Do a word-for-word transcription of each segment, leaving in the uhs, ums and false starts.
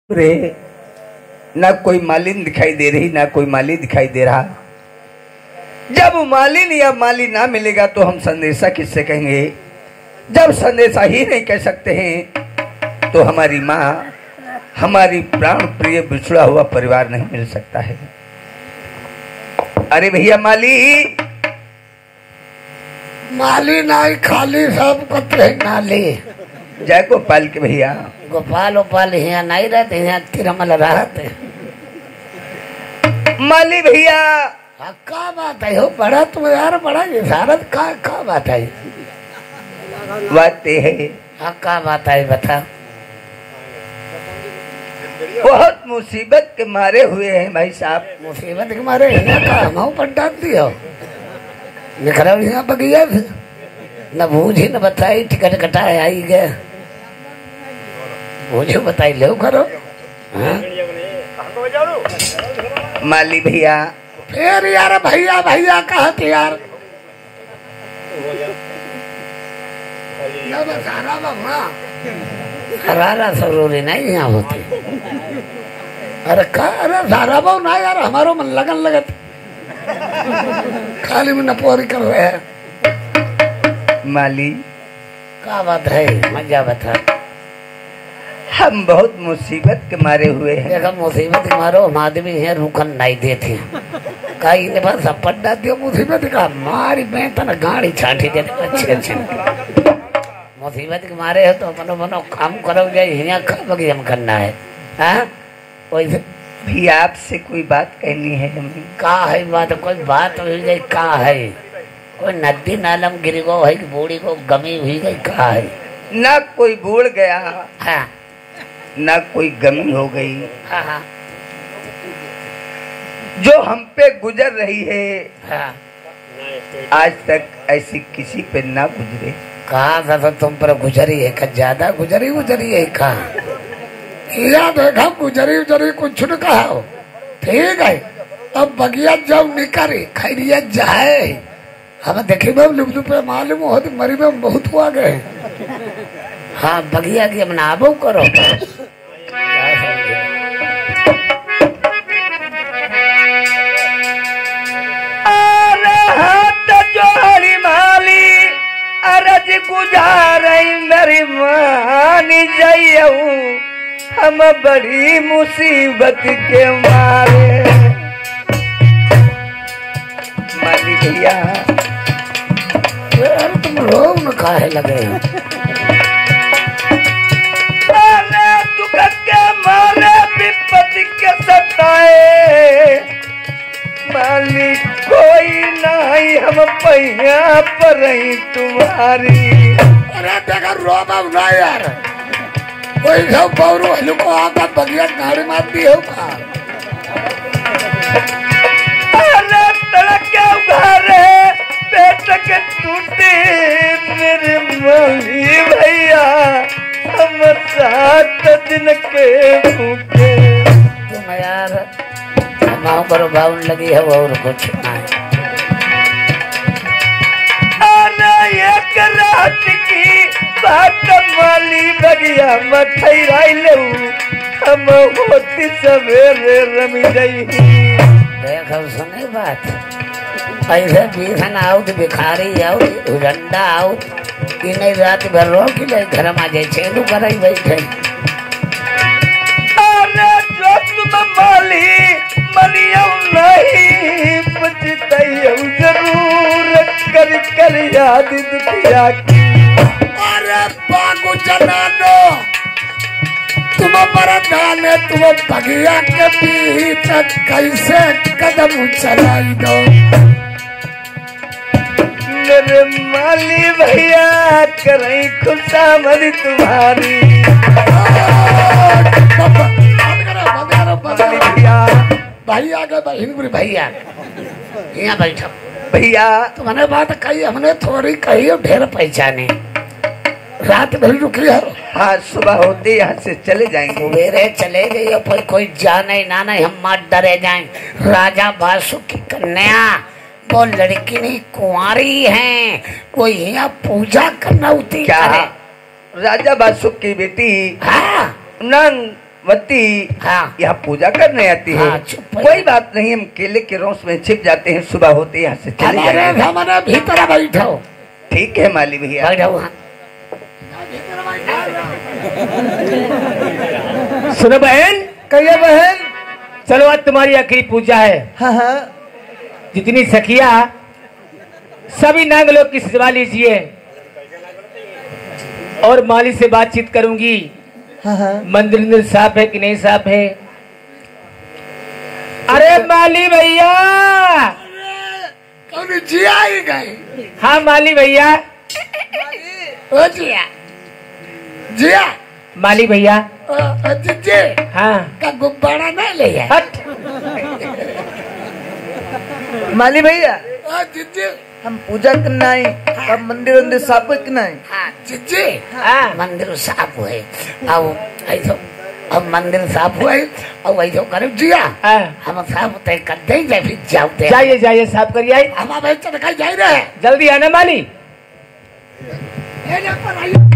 रे ना कोई मालिन दिखाई दे रही ना कोई माली दिखाई दे रहा। जब मालिन या माली ना मिलेगा तो हम संदेशा किससे कहेंगे? जब संदेशा ही नहीं कह सकते हैं तो हमारी माँ हमारी प्राण प्रिय बिछड़ा हुआ परिवार नहीं मिल सकता है। अरे भैया माली माली नाई खाली सब कतरे नाली। जय गोपाल के भैया गोपाल गोपाल यहाँ नहीं रहते, यहाँ तिरमल रहते। माली भैया हाँ का बात है हो बड़ा तुम यार बड़ा इशारत का का बात है? बात है हाँ का बात है बता। बहुत मुसीबत के मारे हुए हैं भाई साहब। मुसीबत के मारे यहाँ का हम पर डाल दियो निखरा यहाँ बगिया न बूझी न बताई टिकट कटाए आई गए मुझे बताई लो करो। माली भैया फिर यार भैया भैया कहा थे यार हरारा जरूरी नहीं यहाँ होती। अरे का अरे सारा बहु ना यार हमारो मन लगन लगत खाली में नपोरी कर रहे हैं। माली का बात है मजा बता। हम बहुत मुसीबत के मारे हुए हैं। देखा मुसीबत के मारो हम आदमी है रुकन नहीं देते कहीं ने बस पट्टा दियो मुसीबत का मारी मैं तो गाड़ी छाटी देते अच्छे अच्छे मुसीबत के मारे हो तो अपनो मनो काम करो जाए यहाँ कब हम करना है। हाँ वैसे भैया आपसे कोई बात कहनी है हमें। का है बात कोई बात हुई गई का है कोई नदी नालम गिरी को है बूढ़ी को गमी हुई गई का है? ना कोई बूढ़ गया हाँ ना कोई गमी हो गई। हाँ हाँ जो हम पे गुजर रही है हाँ आज तक ऐसी किसी पे ना गुजरे। कहा था तो तुम पर गुजरी है का ज्यादा गुजरी गुजरी है का या देखा गुजरी गुजरी कुछ न कहा हो ठीक है। अब बगिया जब निकली खैरिया जाए हम देखे लुप पे मालूम हो तो मरी में बहुत हुआ गए। हाँ बगिया की अपना आबो करो। अरे हाथ जोड़ी माली अरज गुजार मेरी मानी जाइए हम बड़ी मुसीबत के मारे। माली भैया यार तुम रोग न काहे लगे? अरे दुख के मारे विपत्ति के सताए माली कोई नहीं हम पहिया पर ही तुम्हारी। अरे देखा रोबा ना यार कोई सब पौरू हलू को आका बगिया नाड़ी मारती हो का। अरे तड़क के उघारे पेट के टूटे मेरे माली भैया हम सात दिन के भूखे। तुम यार माँ पर बाउन लगी है और कुछ नहीं। अरे एक रात की बात माली बगिया मठैराई लेऊ हम होती सवेरे रमी गई। देख सुनी बात ऐसे बीखन आउट भिखारी आउट झंडा आउट कि नहीं रात भर रो कि नहीं घर में जाए छेलू कर बैठे। अरे जो तुम माली मनिया नहीं बचते जरूर कर कर याद दुखिया की। अरे बागु जनानो तुम पर डाले तुम बगिया के बीच कैसे कदम चलाई दो। मेरे माली भैया करें खुशामद तुम्हारी। भैया भैया के बहन भैया यहाँ बैठो भैया तुमने बात कही हमने थोड़ी कही और ढेर पहचाने रात भर रुकी है। हाँ सुबह होते यहाँ से चले जाएंगे। सवेरे चले गए फिर कोई जाने ना नहीं हम मत डरे जाएं। राजा बासु की कन्या वो लड़की नहीं कुंवारी है कोई यहाँ पूजा करना होती क्या? राजा बासु की बेटी हाँ नंग वत्ती हाँ। यहाँ पूजा करने आती है। हाँ, चुप है। कोई बात नहीं, हम केले के रोस में छिप जाते हैं, सुबह होते ही यहाँ से चले हमारे जाएंगे। हमारे भीतर बैठो, ठीक है माली भैया। बैठो वहाँ। सुनो बहन, कहिए बहन। चलो आज तुम्हारी आखिरी पूजा है। हाँ हाँ जितनी सखिया सभी नांग लोग की सजवा लीजिए और माली से बातचीत करूंगी। हाँ हाँ मंदिर में साफ है कि नहीं साफ है। अरे माली भैया। कौन जिया ही गए? हाँ माली भैया। ओ जिया, जिया, माली भैया। ओ, ओ जिज्जे हाँ का गुब्बारा नहीं ले आए? हट। माली भैया, ओ जिज्जे, हम पूजा करना है, अब मंदिर वंदिर साफ करना है। हाँ जिज्जे, हाँ। मंदिर साफ हुए, अब ऐसो, अब मंदिर साफ हुए, अब ऐसो करो जिया, हाँ। हम साफ तय कर देंगे, फिर जाते जाइए जाइए साफ करिए आइए। हम अब ऐसे दिखाई जा रहे हैं। जल्दी आना माली। ये देखो ना, ये-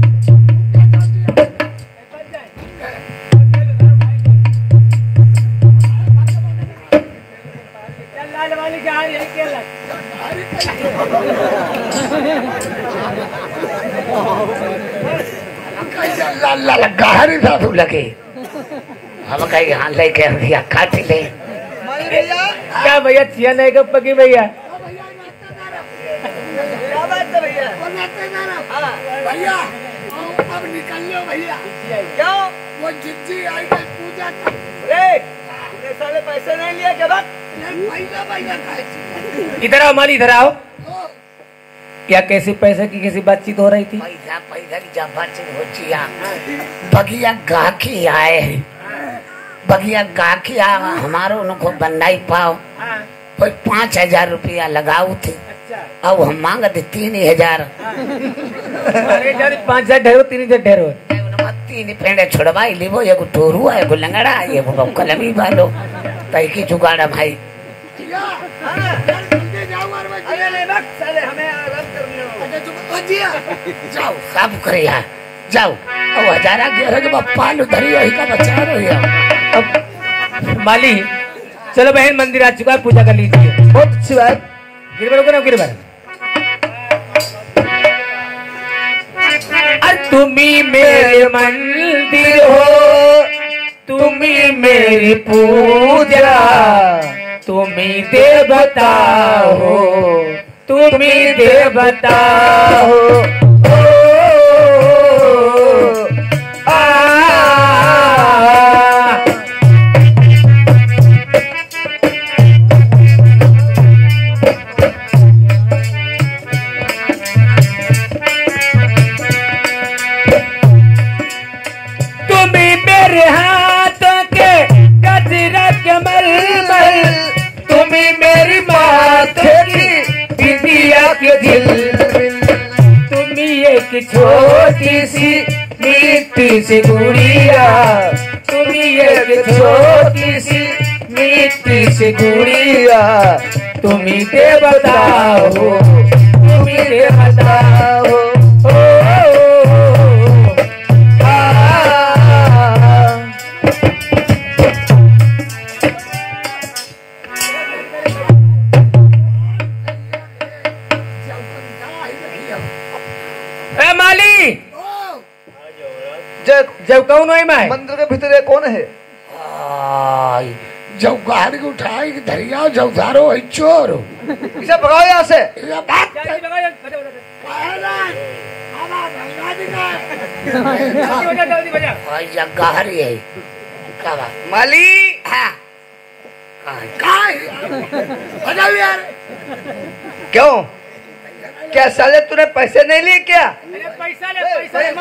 ला ला ला गहरी साधु लगे, हम कहीं यहाँ लेके दिया काट ले। माली भैया, क्या भैया छिया नहीं का पकी भैया। क्या बात है भैया? भैया अब निकल लो भैया, क्यों? वो जिज्जी आई गई पूजा कर। रे, तूने साले पैसे नहीं लिए क्या बात? भैया भैया खाए इधर आओ माली, इधर आओ। क्या कैसे पैसे की कैसी बातचीत हो रही थी? पैसा पैसा की जब बातचीत हो चिया, बगिया गाकी आए, बगिया गाकी आ हमारो उनको बनाई पाओ, कोई पाँच हजार रुपया लगाऊ थे, अब हम मांग दे तीन हजार। पाँच हजार ढेरो तीन हजार ढेरो। तीन पेड़े छोड़वाई ली, वो एगो टोरू है, एगो लंगड़ा है, एगो कलमी वालो, तय की जुगाड़ा भाई। अरे नहीं बक, साले हमें आराम करने हो। जाओ सब करे यार, जाओ। अब हजारा गेहूं के बापा लो धरी वही का बचा रही है। अब माली चलो बहन, मंदिर आ चुका है, पूजा कर लीजिए। बहुत अच्छी बात। गिरबर को ना गिरबर। अरे तुम्ही मेरे मंदिर हो, तुम्ही मेरी पूजा, तुम्ही देवता हो, तुम्ही देवता हो। ओ, आ, तुम्ही मेरे हाथों के गजरा के मलमल, तुम्ही मेरी माथे की बिंदिया के दिल, तुम्ही एक छोटी सी मिट्टी सी गुड़िया, तुम्ही एक छोटी सी मिट्टी सी गुड़िया, तुम्ही देवता हो, तुम्ही देवता हो। ओ, ओ, ओ, आ, ए माली, जब जब कौन है मैं? मंदिर के भीतर ये कौन है? आय, जब गाड़ी को उठाई धरिया जब धारो है चोर। इसे भगाओ यहाँ से। ये बात आय, ये गाड़ी है क्या बात? माली हाँ काय बजाओ यार। क्यों, क्या साले तूने पैसे नहीं लिए क्या? पैसा ले, पैसा ले,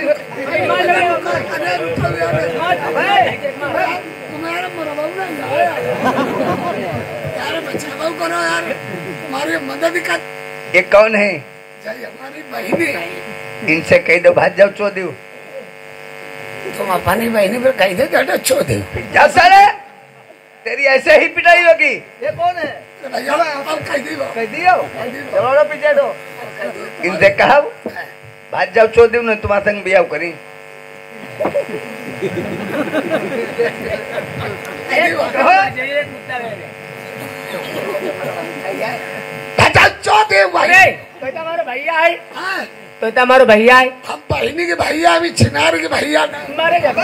तुम्हारा मरवाऊ नहीं आया यार, बचाओ करो यार, हमारी मदद कर। ये कौन है? हमारी बहनी है। इनसे कह दो भाग जाओ, चो दो। तुम अपनी बहनी पर कह दे बेटा चो दे। जा साले, तेरी ऐसे ही पिटाई होगी। ये कौन है? भैया अब कह दी कह दियो। चलो ना पीछे दो। इनसे कहा भाग जाओ, चो दो, नहीं तुम्हारे संग बियाह करी। चौथे भाई तो तुम्हारे भैया है, तो तुम्हारे भैया है, हम बहनी के भैया अभी छिनार के भैया मारे जा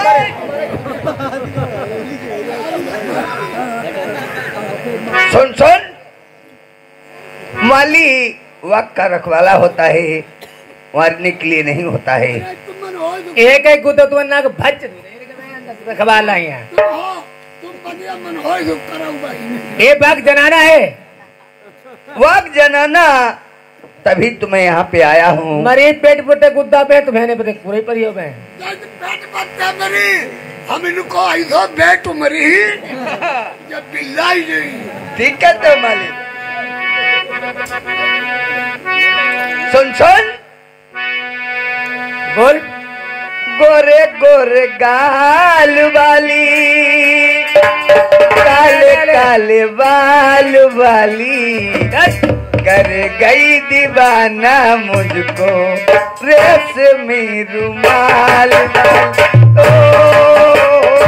सुन सुन, माली वक्त का रखवाला होता है, मारने के लिए नहीं होता है। एक एक को तो तुम ना भज रखवाला यहाँ ये बाग जनाना है, वक्त जनाना, तभी तुम्हें यहाँ पे आया हूँ। मरी पेट पटे गुद्दा पे तुम्हें पते पूरे परियो में हम इनको ऐसा बैठ मरी जब बिल्लाई गई दिक्कत है मालिक। सुन सुन, बोल। गोरे गोरे गाल वाली, काले काले बाल वाली, कर गई दीवाना मुझको रेशमी रुमाल वाली। ओ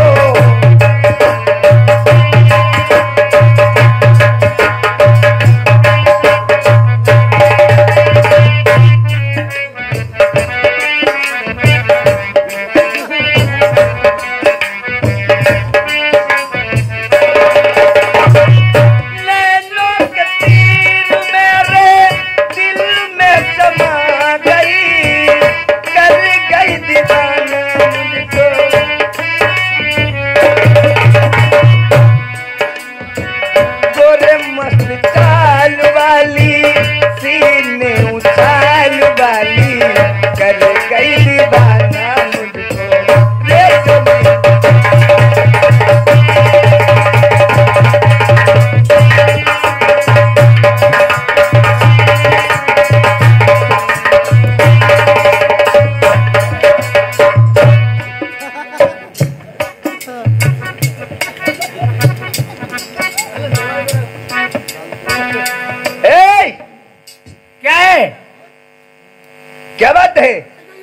क्या बात है?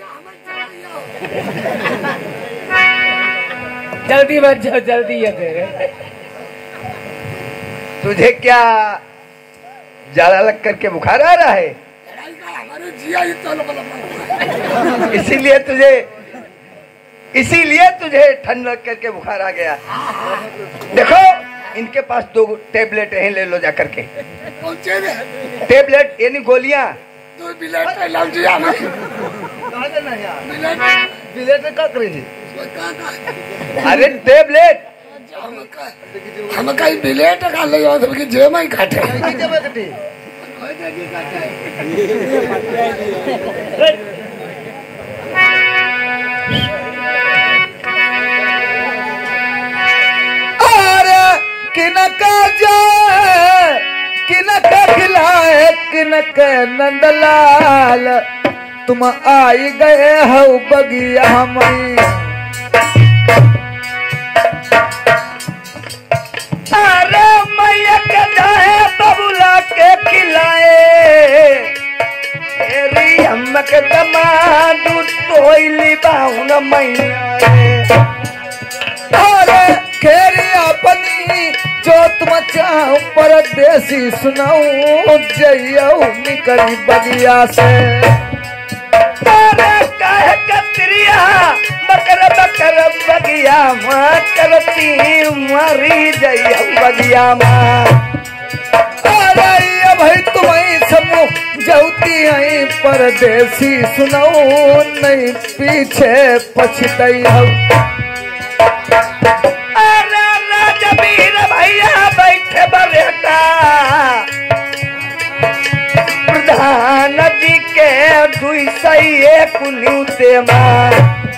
जल्दी मत जाओ, जल्दी है फिर। तुझे क्या ज्यादा लग करके बुखार आ रहा है? इसीलिए तुझे इसीलिए तुझे ठंड लग करके बुखार आ गया। देखो इनके पास दो टेबलेट हैं, ले लो जा करके। टेबलेट यानी गोलियां। अरे टेबलेट हम कहीं बिलेट खा ले सबकी जेब में काटे। और किनका जा किनका खिलाए किनका नंदलाल, तुम आई गए हो बगिया हमारी। अरे मैया के जाए बबुला के खिलाए, तेरी अम्मक दमादू तोइली बाहुन मैया। अरे खेरी अपनी जो तुम चाहो परदेसी सुनाऊं, जइयो निकली बगिया से। अरे काहे कतरिया बकर बकर बगिया माँ करती मारी जइयो बगिया माँ। अरे ये भाई तुम्हें समूह जौती आई परदेसी सुनाऊं, नहीं पीछे पछतई हो। अरे राजवीर भैया बैठे बरेटा, प्रधान जी के दुई सही एक न्यूते मार।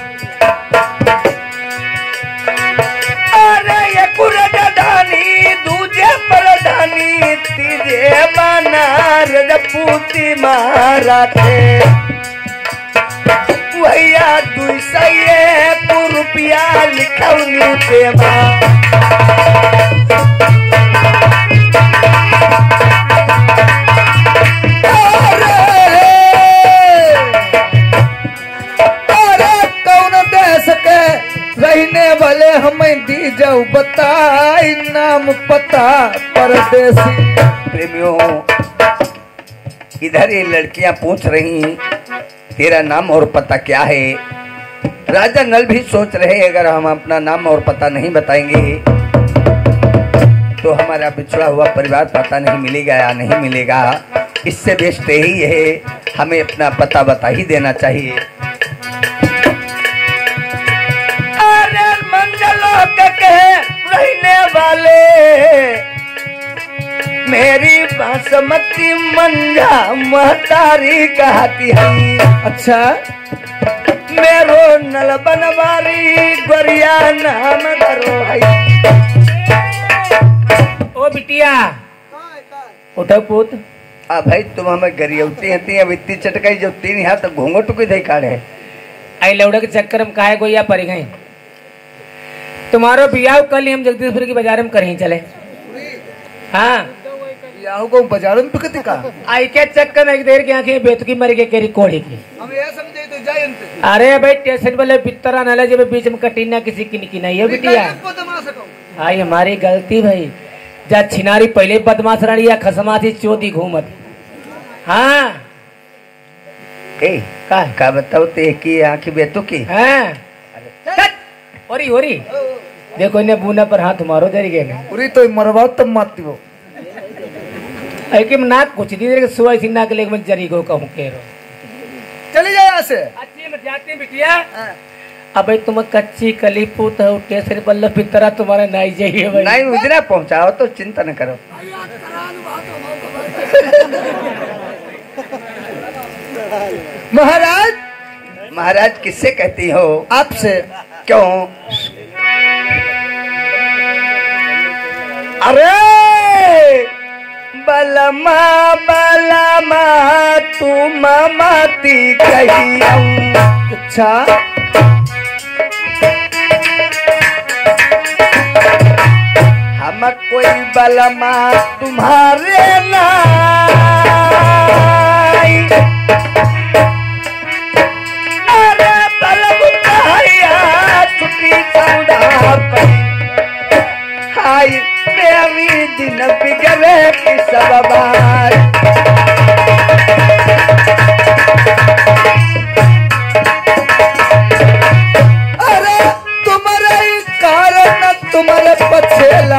अरे ये कुरदानी दूजे प्रधानी, तीजे माना रजपूती मारा थे। भैया दुई सही एक रुपया लिखौनी पे मार। रही जाऊ बताई नाम पता परदेसी। प्रेमियों इधर ये लड़कियां पूछ रही तेरा नाम और पता क्या है। राजा नल भी सोच रहे अगर हम अपना नाम और पता नहीं बताएंगे तो हमारा बिछड़ा हुआ परिवार पता नहीं मिलेगा या नहीं मिलेगा। इससे बेस्ट यही है हमें अपना पता बता ही देना चाहिए। अरे मंगलों के रहने वाले मेरी बासमती मंजा महतारी कहती है। अच्छा मेरो नल बनवारी गोरिया नाम करो है। ओ बिटिया उठो पूत। आ भाई तुम हमें गरियौती हती अब इतनी चटकाई जो तीन हाथ घूंघट को दे काढ़े आई लौड़ा के चक्कर में काहे गोया पड़ गए। तुम्हारो बियाह कल ही हम जगदीशपुर की बाजार में कहीं चले। हाँ याहू को बाजार में बिकती का आई के चक्कर में एक देर की आंखें बेतकी मर के केरी कोड़ी की। हम ये समझे तो जाए अंत अरे भाई स्टेशन वाले पितरा नले जब बीच में कटीना किसी की निकी नहीं है बिटिया। आई हमारी गलती भाई जा छिनारी पहले बदमाश रही या खसमा थी चोदी घूमत। हाँ ए का का बताओ ते की आंखी बेतु की। हाँ ओरी ओरी देखो इन्हें बूना पर हाथ मारो जरी गए पूरी तो मरवाओ तब मारती हो। ऐके में नाक कुछ दी देर सुवाई सी नाक लेके मैं जरी गो कहूँ केरो चली जाए यहाँ से। अच्छी में जाते बिटिया। अबे तुम कच्ची कली पूत हो टेसर बल्लभ पितरा तुम्हारे नाई जाइए भाई। नहीं उधर पहुँचाओ तो चिंता न करो। महाराज महाराज किससे कहती हो। आपसे। क्यों। अरे बलमा बलमा तू ममती कही। अच्छा हम कोई बलमा तुम्हारे नाई। अरे बलमा छुट्टी सौदा हाय मेरी दिन बिगड़े की सब बार। अरे तुम्हारे कारण तुम्हारे पछेला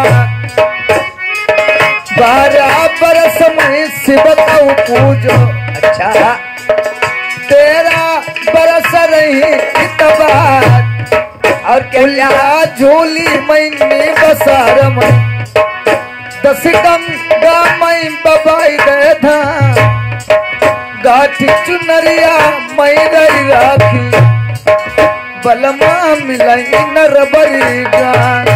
बारह बरस में शिवताऊ पूजो। अच्छा तेरा बरस रही इतबार और क्या झोली मैंने बसार में दस कम गा मैं बबाई दे था गाठी चुनरिया मैं रही राखी बलमा मिलाई नरबरी गान।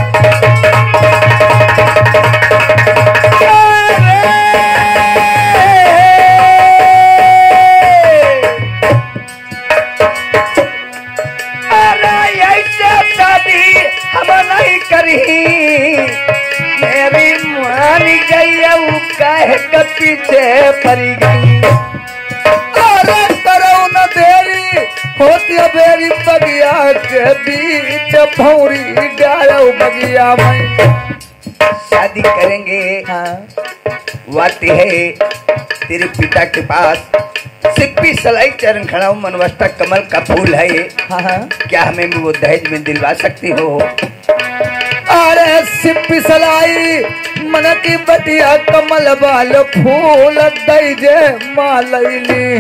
हम नहीं करी मेरी मानी गई कह के पीछे पड़ी गई। अरे करो न देरी होती बेरी बगिया के बीच भौरी डालो बगिया में शादी करेंगे। हाँ वाती है तेरे पिता के पास सिप्पी सलाई चरण खड़ा मनवस्ता कमल का फूल है। हाँ क्या हमें वो दहेज में दिलवा सकती हो। अरे सिप्पी सलाई मन की बटिया कमल बाल फूल दईजे मालैली।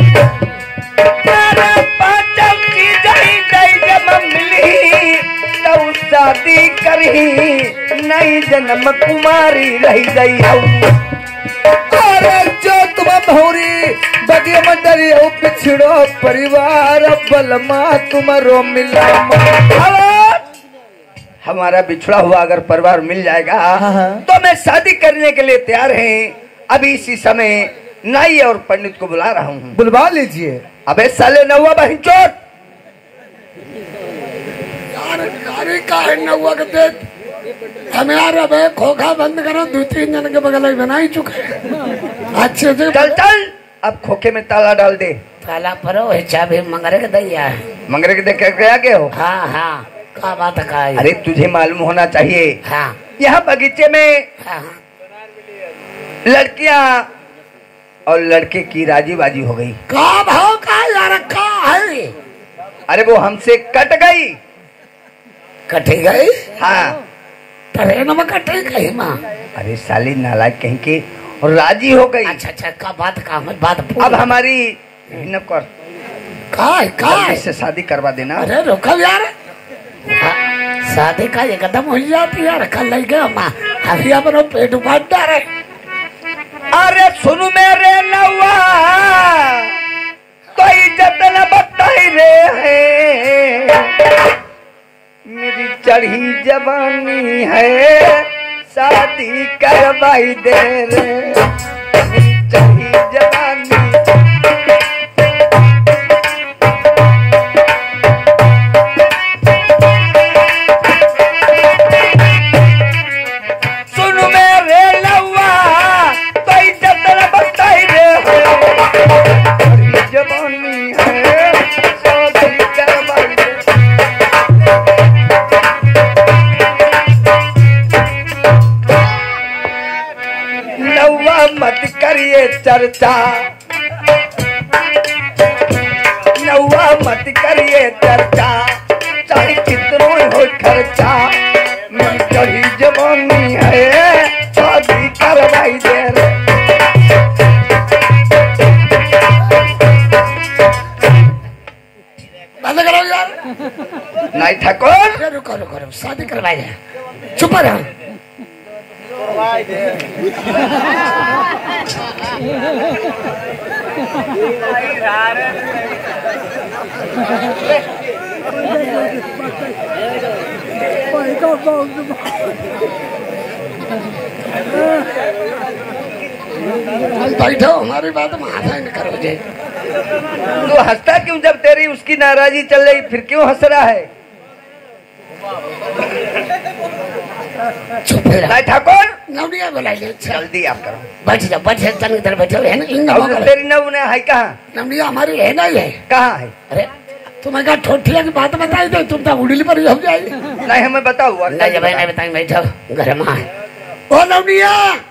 अरे पांचम की दही दईजे मिली तो शादी करही नई जन्म कुमारी रही गई। अरे जो तुम भौरी बगिया में डरी हो पिछड़ो परिवार बलमा तुम्हारो मिला। हमारा बिछड़ा हुआ अगर परिवार मिल जाएगा तो मैं शादी करने के लिए तैयार हैं। अभी इसी समय नाई और पंडित को बुला रहा हूँ। बुलवा लीजिए। अबे साले नौवा बहन चोट का है नौवा के देख हमें आ रहा है खोखा बंद करो दो तीन जन के बगल में बना ही चुके अच्छे से। चल चल अब खोखे में ताला डाल दे। ताला परो है चाबी मंगरे के दैया है। मंगरे के देख के आ गए हो। हाँ हाँ क्या बात है? अरे तुझे मालूम होना चाहिए, हाँ यहाँ बगीचे में हाँ लड़कियां और लड़के की राजी बाजी हो गई। का भाव का यार का है? अरे वो हमसे कट गई। कटी गई? हाँ। ट्रेन में कटी गई माँ? अरे साली नालायक कहीं की, और राजी हो गई। अच्छा अच्छा का बात का बात अब हमारी न कर काय काय से शादी करवा देना। अरे रुको यार, शादी का एकदम हो जाती है यार। कल लग गया माँ अभी अपना पेट फाट रहे। अरे सुन मेरे नौवा तो इज्जत न बताई रे है, मेरी चढ़ी जवानी है शादी करवाई दे रे, मेरी चढ़ी जवानी। सुन मेरे नौवा तो इज्जत न बताई रे है, चढ़ी जवानी है शादी करवाई दे। नौवा मत करिए चर्चा, नौवा मत करिए चर्चा, चाहे कितनो हो खर्चा, मेरी चढ़ी जवानी है शादी करवाई दे रे। बंद करो यार। नहीं ठाकुर, रुको रुको रुको शादी करवाई दे, चुप रहो। बैठो हमारी बात माथा न करो जी। तू हंसता क्यों जब तेरी उसकी नाराजगी चल रही, फिर क्यों हंस रहा है? चुप रहो ठाकुर, नवनिया बुलाइए। जल्दी आप करो। बैठ जाओ बैठ जाओ, चल इधर बैठो है ना। इन और तेरी नवने है कहाँ? नवनिया हमारी है ना ये कहाँ है? अरे तुम्हें कहा ठोठिया की बात बताई दे, तुम तो उड़ीली पर हो जाएगी। नहीं हमें बताओ। नहीं भाई नहीं बताएंगे, बैठो घर में। ओ नवनिया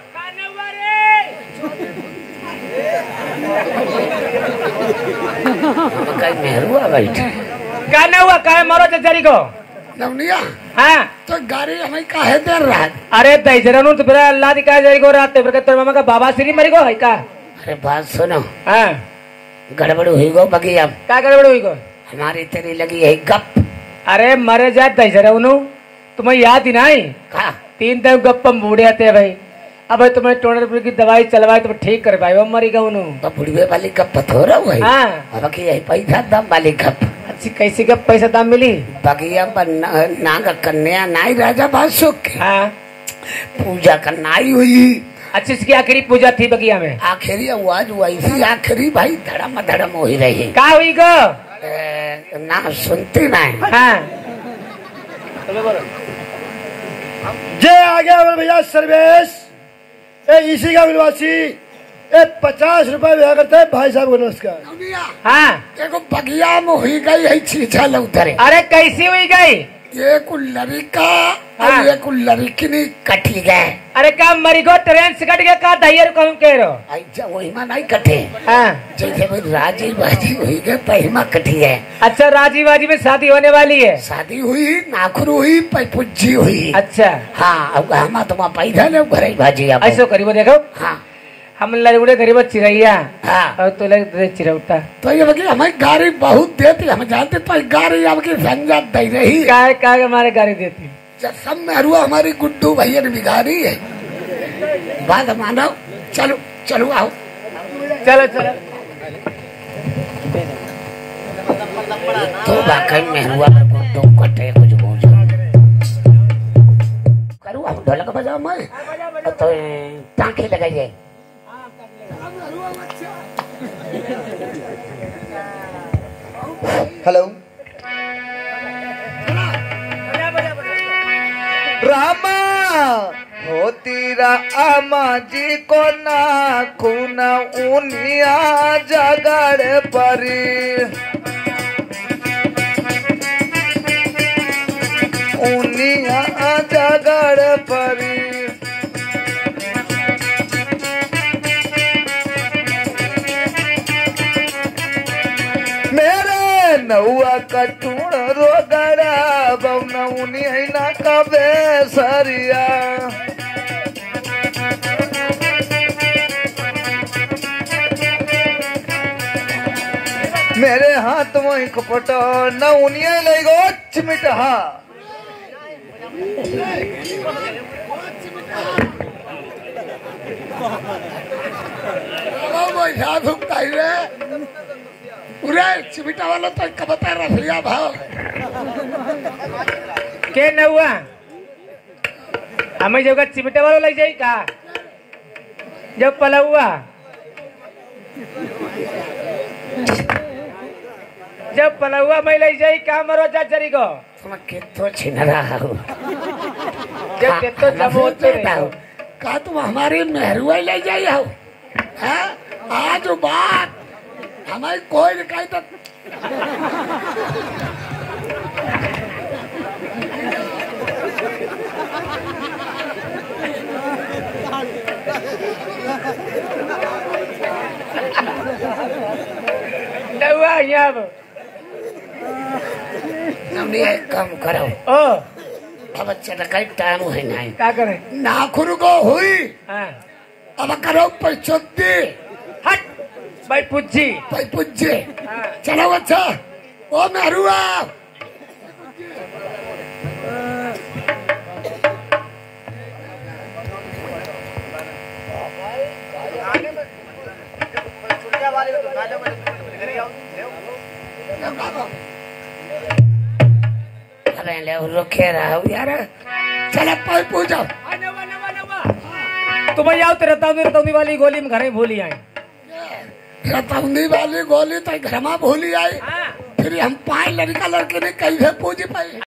कहीं मेहरुआ बैठ का न हुआ का मारो चचारी को। नवनिया हाँ तो गाड़ी हमें काहे देर रहा? अरे दईजरा नु तो फिर अल्लाह दी का जाई को रात पर तो मामा का बाबा श्री मरी को है का। अरे बात सुनो, हाँ गड़बड़ हुई गो बगिया। का गड़बड़ हुई को? हमारी तेरी लगी है गप। अरे मरे जा दईजरा उनु तुम्हें याद ही नहीं? का तीन दिन गप्पम बूढ़े आते भाई। अब तुम्हें टोनर की दवाई चलवाई तो ठीक कर पाए, वो मरी गए उनु। तो बुढ़वे वाली गप हो रहा है। हाँ अब की यही पैसा दाम वाली गप। अच्छी कैसी गप पैसा दाम मिली? बगिया पर नाग कन्या नाई राजा बासुक हाँ पूजा करनाई हुई। अच्छी इसकी आखिरी पूजा थी बगिया में। आखिरी आवाज वैसी आखिरी भाई धड़म धड़म हो ही रही। का हुई गो? ना सुनती ना। हाँ जे आ गया मेरे भैया सर्वेश ए इसी का विलवासी ए पचास रुपए भैया करते है भाई साहब को। नमस्कार। हाँ देखो बगिया में हुई गई है चीजा उधर। अरे कैसी हुई गई? ये कुल लड़का हाँ। और ये कुल लड़की नहीं कटी गए। अरे का मरी गो ट्रेन से कट गया का दैयर कहूं कह रहो? ऐसा वही में नहीं कटे। हाँ जैसे भाई राजी बाजी हुई गए पहिमा कटी है। अच्छा राजी बाजी में शादी होने वाली है? शादी हुई नाखुर हुई पैपुज्जी हुई। अच्छा हाँ अब हम तुम पैदा ले घर भाजी ऐसो करीब देखो। हाँ हम लड़ुड़े गरीब चिड़ैया हाँ और तो लगे चिरौटा। तो ये बगी हमें गाड़ी बहुत देती, हम जानते तो गाड़ी आपकी संजात दे रही। का का हमारे गाड़ी देती सब मेहरुआ हमारी गुड्डू भैया ने बिगाड़ी है। बात मानो, चलो चलो आओ चलो चलो। तो बाकी मेहरुआ पर गुड्डू कटे कुछ बोझ करूँ हम ढोलक बजाओ मैं तो टाँके लगाइए। हेलो रामा हो तेरा आमा जी को ना खूना उनिया जगड़ परी उनिया जगड़ परी मेरे नौआ कटूण रोगड़ा बउना उनिया ना कबे सरिया मेरे हाथ में कपट न उनिया ले गो चिमिटहा वो याद होता ही रे पूरे चिमिटा वाला तो कबता रफिया भाव के न हुआ हमें जगह चिमटे वालों लग जाए का जब पला हुआ जब पला हुआ मैं ले जाई का मरो जा चरी को तुम कितो छिन रहा हो जब कितो जमोते हो का तुम हमारी मेहरुआ ले जाई हो हैं आज बात हमारी कोई कहीं तक नवा याब हमने एक काम करो ओ अब अच्छा तो कई टाइम है नहीं का करे नाखुर को हुई हां अब करो पैचोदी हट भाई पुज्जी भाई पुज्जे हां चलो अच्छा ओ मेहरुआ अरे ले रोके रहा यार चले पाई पूजा नवा नवा नवा तुम आओ तेरे रताउनी रताउनी वाली गोली में घर में भूली आई रतौनी वाली गोली तो घर में भूली आई हां फिर हम पाए लड़का लड़के ने कहीं पूजी पाई